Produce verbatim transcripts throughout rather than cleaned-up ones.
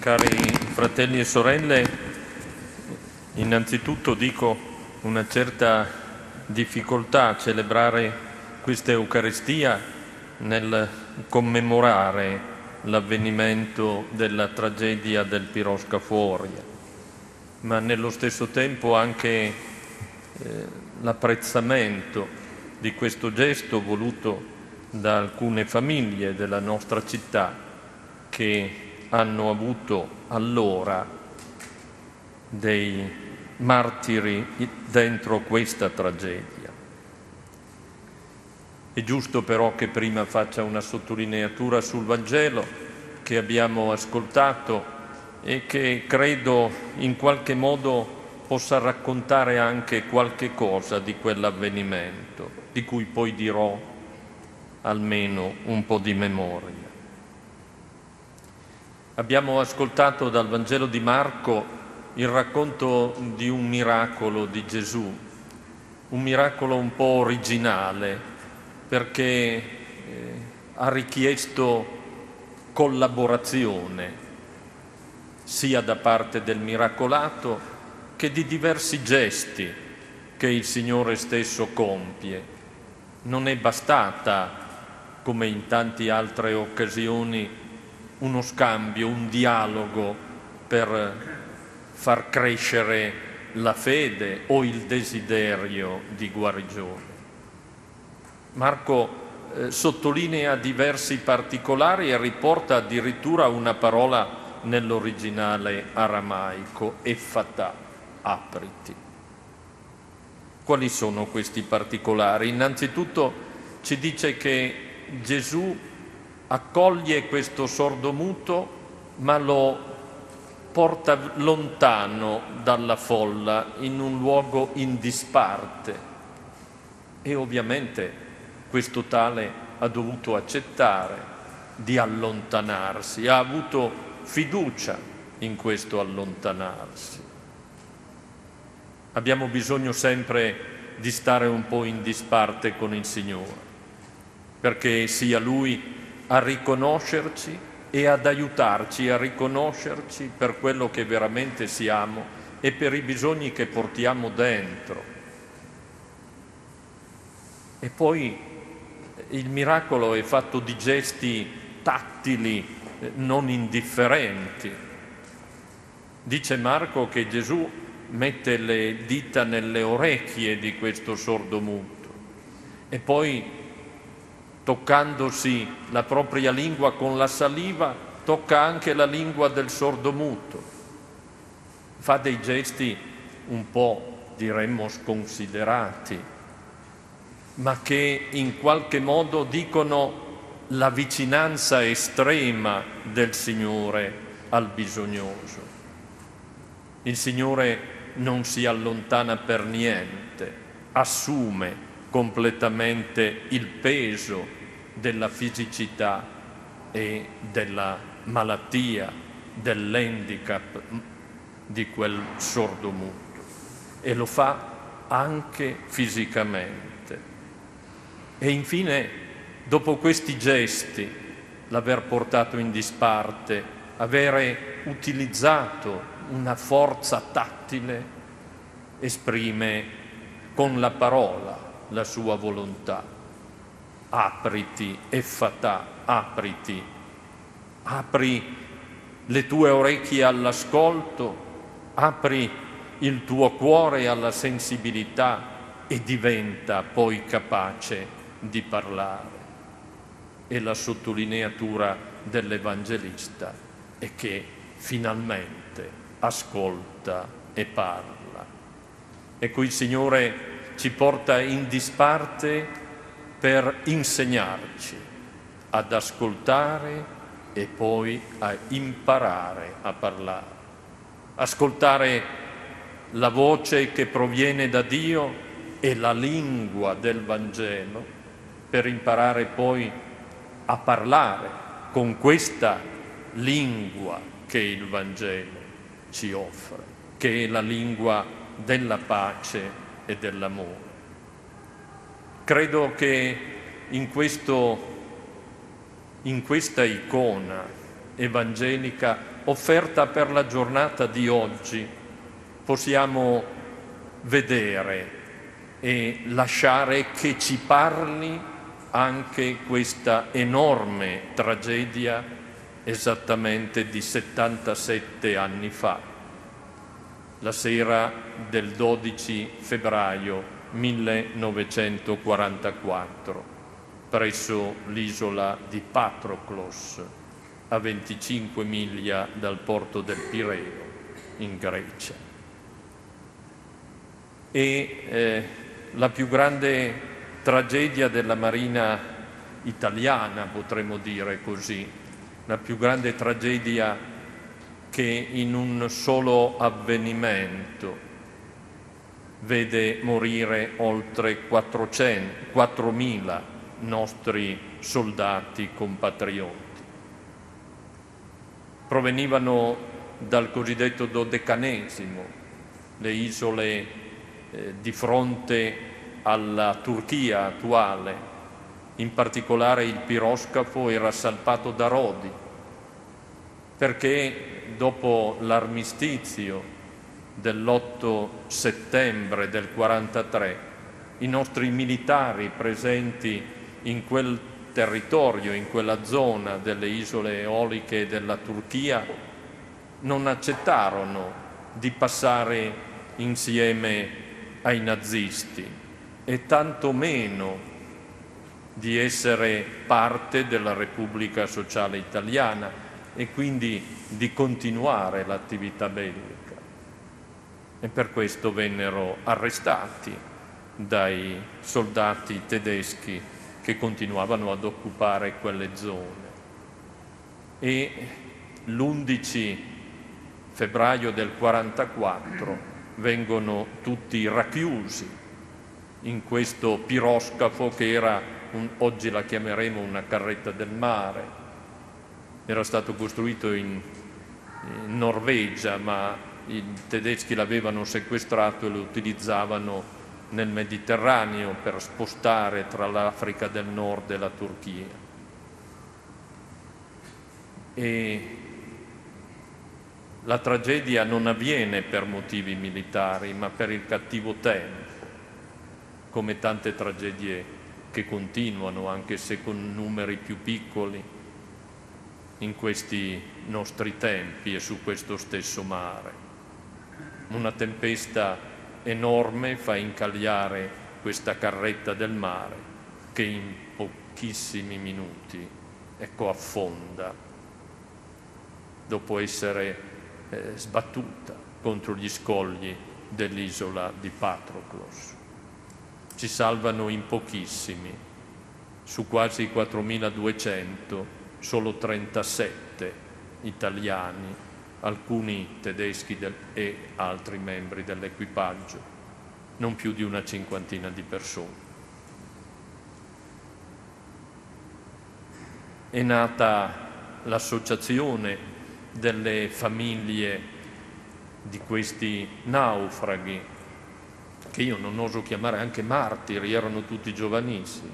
Cari fratelli e sorelle, innanzitutto dico una certa difficoltà a celebrare questa Eucaristia nel commemorare l'avvenimento della tragedia del Pirosca Fuoria, ma nello stesso tempo anche eh, l'apprezzamento di questo gesto voluto da alcune famiglie della nostra città che hanno avuto allora dei martiri dentro questa tragedia. È giusto però che prima faccia una sottolineatura sul Vangelo che abbiamo ascoltato e che credo in qualche modo possa raccontare anche qualche cosa di quell'avvenimento, di cui poi dirò almeno un po' di memoria. Abbiamo ascoltato dal Vangelo di Marco il racconto di un miracolo di Gesù, un miracolo un po' originale perché eh, ha richiesto collaborazione sia da parte del miracolato che di diversi gesti che il Signore stesso compie. Non è bastata, come in tante altre occasioni, uno scambio, un dialogo per far crescere la fede o il desiderio di guarigione. Marco eh, sottolinea diversi particolari e riporta addirittura una parola nell'originale aramaico, effatà, apriti. Quali sono questi particolari? Innanzitutto ci dice che Gesù accoglie questo sordomuto ma lo porta lontano dalla folla in un luogo in disparte e ovviamente questo tale ha dovuto accettare di allontanarsi, ha avuto fiducia in questo allontanarsi. Abbiamo bisogno sempre di stare un po' in disparte con il Signore, perché sia Lui a riconoscerci e ad aiutarci a riconoscerci per quello che veramente siamo e per i bisogni che portiamo dentro. E poi il miracolo è fatto di gesti tattili, non indifferenti. Dice Marco che Gesù mette le dita nelle orecchie di questo sordomuto e poi, toccandosi la propria lingua con la saliva, tocca anche la lingua del sordomuto. Fa dei gesti un po', diremmo, sconsiderati, ma che in qualche modo dicono la vicinanza estrema del Signore al bisognoso. Il Signore non si allontana per niente, assume completamente il peso della fisicità e della malattia, dell'handicap di quel sordomuto e lo fa anche fisicamente. E infine, dopo questi gesti, l'aver portato in disparte, avere utilizzato una forza tattile, esprime con la parola la sua volontà. Apriti, effatà, apriti. Apri le tue orecchie all'ascolto, apri il tuo cuore alla sensibilità e diventa poi capace di parlare. E la sottolineatura dell'Evangelista è che finalmente ascolta e parla. Ecco, il Signore ci porta in disparte per insegnarci ad ascoltare e poi a imparare a parlare. Ascoltare la voce che proviene da Dio e la lingua del Vangelo per imparare poi a parlare con questa lingua che il Vangelo ci offre, che è la lingua della pace e dell'amore. Credo che in questo, in questa icona evangelica offerta per la giornata di oggi possiamo vedere e lasciare che ci parli anche questa enorme tragedia esattamente di settantasette anni fa, la sera del dodici febbraio millenovecentoquarantaquattro, presso l'isola di Patroklos, a venticinque miglia dal porto del Pireo, in Grecia. E eh, la più grande tragedia della Marina italiana, potremmo dire così, la più grande tragedia che in un solo avvenimento vede morire oltre quattromila nostri soldati compatrioti. Provenivano dal cosiddetto Dodecanesimo, le isole eh, di fronte alla Turchia attuale. In particolare il piroscafo era salpato da Rodi, perché dopo l'armistizio dell'otto settembre del quarantatré, i nostri militari presenti in quel territorio, in quella zona delle isole eoliche della Turchia, non accettarono di passare insieme ai nazisti e tantomeno di essere parte della Repubblica Sociale Italiana e quindi di continuare l'attività bellica. E per questo vennero arrestati dai soldati tedeschi che continuavano ad occupare quelle zone. E l'undici febbraio del quarantaquattro vengono tutti racchiusi in questo piroscafo che era, un, oggi la chiameremo una carretta del mare. Era stato costruito in, in Norvegia, ma i tedeschi l'avevano sequestrato e lo utilizzavano nel Mediterraneo per spostare tra l'Africa del Nord e la Turchia. E la tragedia non avviene per motivi militari, ma per il cattivo tempo, come tante tragedie che continuano, anche se con numeri più piccoli, in questi nostri tempi e su questo stesso mare. Una tempesta enorme fa incagliare questa carretta del mare che in pochissimi minuti, ecco, affonda dopo essere eh, sbattuta contro gli scogli dell'isola di Patroklos. Ci salvano in pochissimi, su quasi quattromiladuecento, solo trentasette italiani, alcuni tedeschi del, e altri membri dell'equipaggio, non più di una cinquantina di persone. È nata l'associazione delle famiglie di questi naufraghi, che io non oso chiamare anche martiri, erano tutti giovanissimi,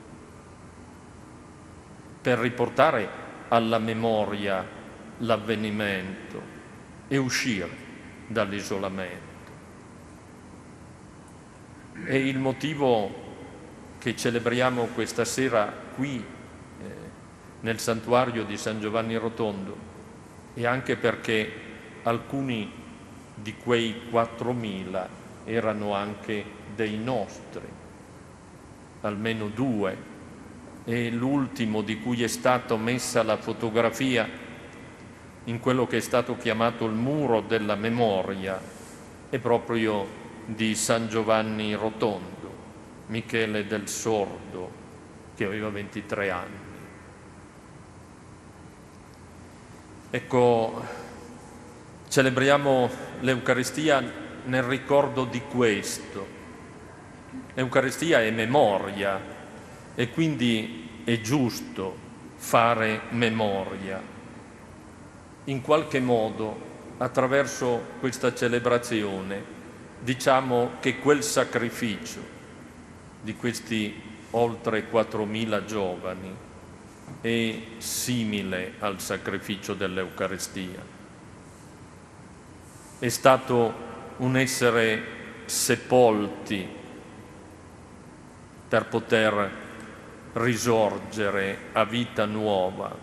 per riportare alla memoria l'avvenimento e uscire dall'isolamento. E il motivo che celebriamo questa sera qui eh, nel santuario di San Giovanni Rotondo è anche perché alcuni di quei quattromila erano anche dei nostri, almeno due, e l'ultimo di cui è stata messa la fotografia in quello che è stato chiamato il muro della memoria è proprio di San Giovanni Rotondo, Michele del Sordo, che aveva ventitré anni. Ecco, celebriamo l'Eucaristia nel ricordo di questo. L'Eucaristia è memoria e quindi è giusto fare memoria. In qualche modo, attraverso questa celebrazione, diciamo che quel sacrificio di questi oltre quattromila giovani è simile al sacrificio dell'Eucaristia. È stato un essere sepolti per poter risorgere a vita nuova,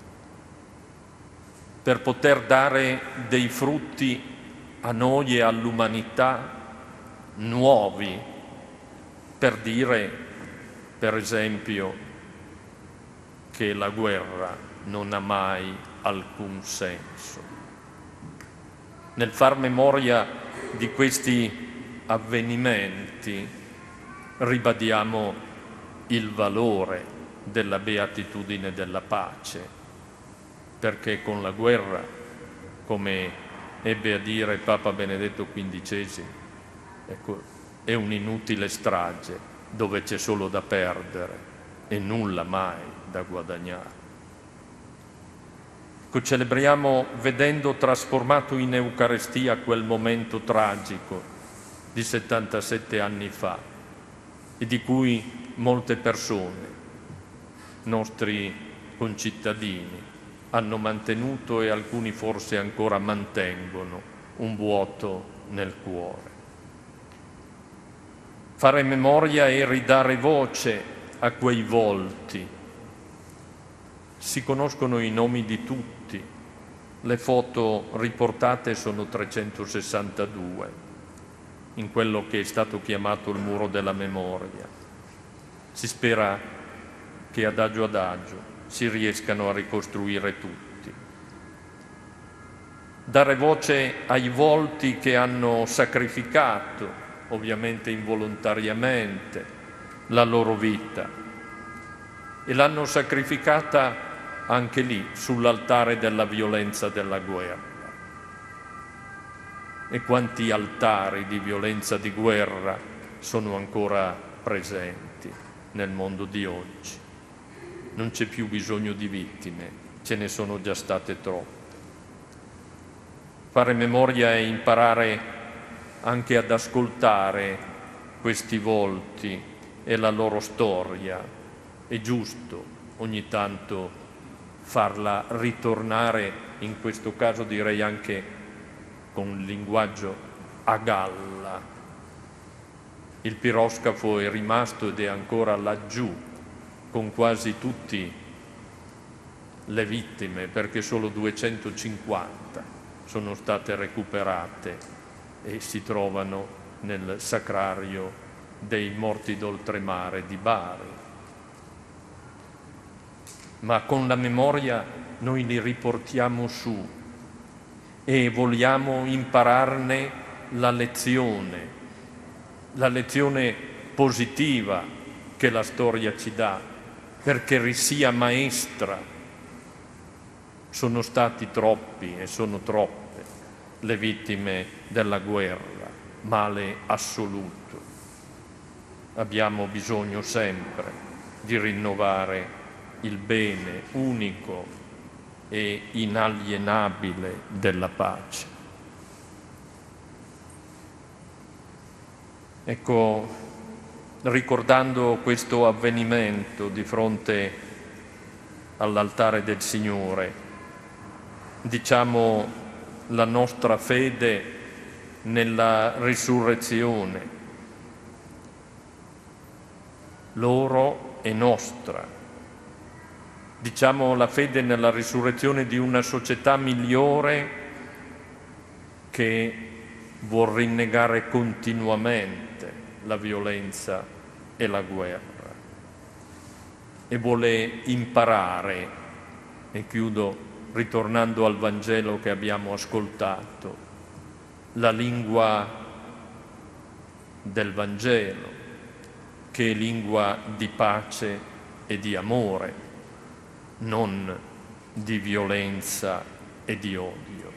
per poter dare dei frutti a noi e all'umanità nuovi, per dire, per esempio, che la guerra non ha mai alcun senso. Nel far memoria di questi avvenimenti ribadiamo il valore della beatitudine della pace, perché con la guerra, come ebbe a dire Papa Benedetto quindicesimo, ecco, è un'inutile strage dove c'è solo da perdere e nulla mai da guadagnare. Ecco, celebriamo vedendo trasformato in Eucaristia quel momento tragico di settantasette anni fa e di cui molte persone, nostri concittadini, hanno mantenuto e alcuni forse ancora mantengono un vuoto nel cuore. Fare memoria e ridare voce a quei volti. Si conoscono i nomi di tutti, le foto riportate sono trecentosessantadue, in quello che è stato chiamato il muro della memoria. Si spera che adagio adagio si riescano a ricostruire tutti. Dare voce ai volti che hanno sacrificato, ovviamente involontariamente, la loro vita e l'hanno sacrificata anche lì, sull'altare della violenza della guerra. E quanti altari di violenza di guerra sono ancora presenti nel mondo di oggi. Non c'è più bisogno di vittime, ce ne sono già state troppe. Fare memoria è imparare anche ad ascoltare questi volti e la loro storia. È giusto ogni tanto farla ritornare, in questo caso direi anche con un linguaggio a galla. Il piroscafo è rimasto ed è ancora laggiù, con quasi tutte le vittime, perché solo duecentocinquanta sono state recuperate e si trovano nel sacrario dei morti d'oltremare di Bari. Ma con la memoria noi li riportiamo su e vogliamo impararne la lezione, la lezione positiva che la storia ci dà, perché sia maestra. Sono stati troppi e sono troppe le vittime della guerra, male assoluto. Abbiamo bisogno sempre di rinnovare il bene unico e inalienabile della pace. Ecco, ricordando questo avvenimento di fronte all'altare del Signore, diciamo la nostra fede nella risurrezione. Loro è nostra. Diciamo la fede nella risurrezione di una società migliore che vuol rinnegare continuamente la violenza e la guerra e vuole imparare, e chiudo ritornando al Vangelo che abbiamo ascoltato, la lingua del Vangelo, che è lingua di pace e di amore, non di violenza e di odio.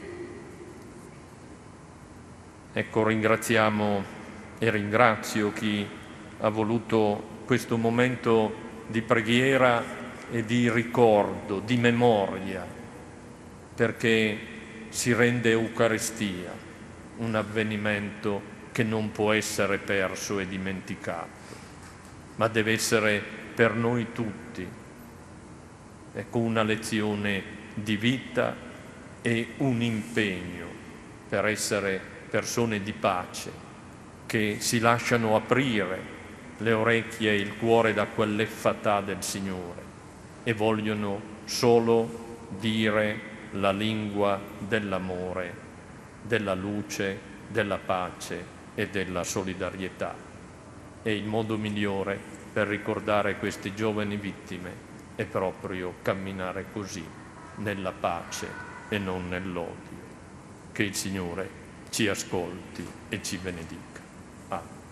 Ecco, ringraziamo e ringrazio chi ha voluto questo momento di preghiera e di ricordo, di memoria, perché si rende Eucaristia un avvenimento che non può essere perso e dimenticato, ma deve essere per noi tutti Ecco, una lezione di vita e un impegno per essere persone di pace, che si lasciano aprire le orecchie e il cuore da quell'effatà del Signore e vogliono solo dire la lingua dell'amore, della luce, della pace e della solidarietà. E il modo migliore per ricordare queste giovani vittime è proprio camminare così, nella pace e non nell'odio. Che il Signore ci ascolti e ci benedica. Amen.